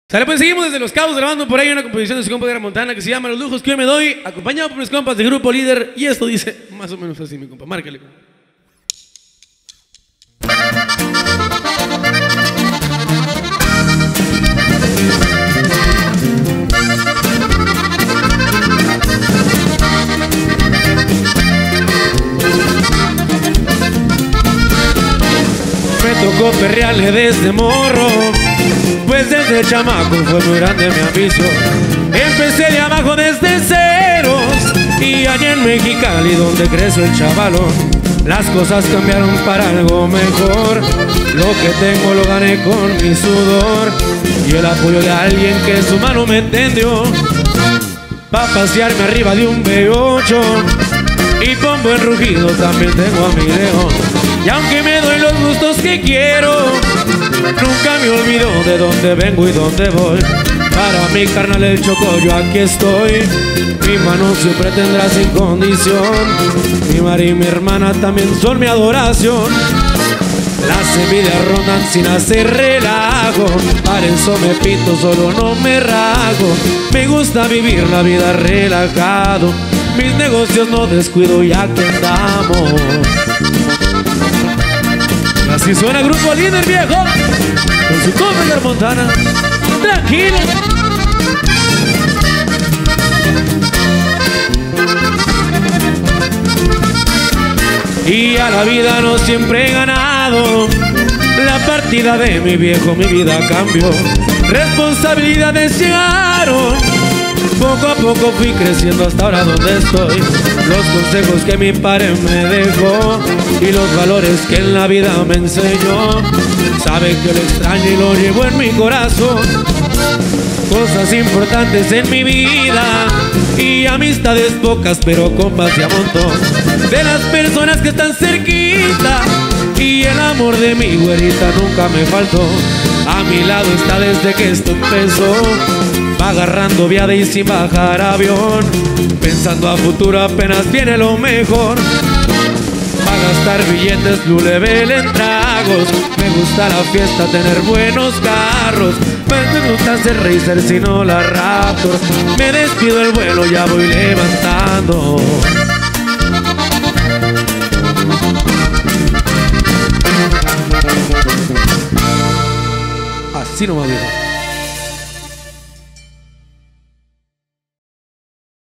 Sale, pues seguimos desde Los Cabos grabando por ahí una composición de su compa de Montana que se llama Los Lujos que yo me doy, acompañado por mis compas de Grupo Líder. Y esto dice más o menos así, mi compa. Márcale. Me tocó perrearle desde morro, pues desde chamaco fue muy grande mi ambición. Empecé de abajo desde ceros y allá en Mexicali donde creció el chavalón, las cosas cambiaron para algo mejor. Lo que tengo lo gané con mi sudor y el apoyo de alguien que su mano me tendió pa' pasearme arriba de un V8. Y con buen rugido también tengo a mi león. Y aunque me doy los gustos que quiero, nunca me olvido de dónde vengo y dónde voy. Para mi carnal el Choco yo aquí estoy. Mi mano siempre tendrá sin condición. Mi madre y mi hermana también son mi adoración. Las envidias rondan sin hacer relajo. Para eso me pinto, solo no me rago. Me gusta vivir la vida relajado. Mis negocios no descuido ya que andamos. Y así suena Grupo Líder, viejo, con su compa de Montana. Tranquilo. Y a la vida no siempre he ganado. La partida de mi viejo, mi vida cambió. Responsabilidades llegaron. Poco a poco fui creciendo hasta ahora donde estoy. Los consejos que mi padre me dejó y los valores que en la vida me enseñó. Sabe que lo extraño y lo llevo en mi corazón. Cosas importantes en mi vida y amistades pocas pero compas de a montón. De las personas que están cerquita y el amor de mi güerita nunca me faltó. A mi lado está desde que esto empezó. Va agarrando viada y sin bajar avión. Pensando a futuro apenas viene lo mejor. Va a gastar billetes Blue Level en tragos. Me gusta la fiesta, tener buenos carros. Me gusta hacer racer si no la Raptor. Me despido el vuelo, ya voy levantando. Así nomás, viejo.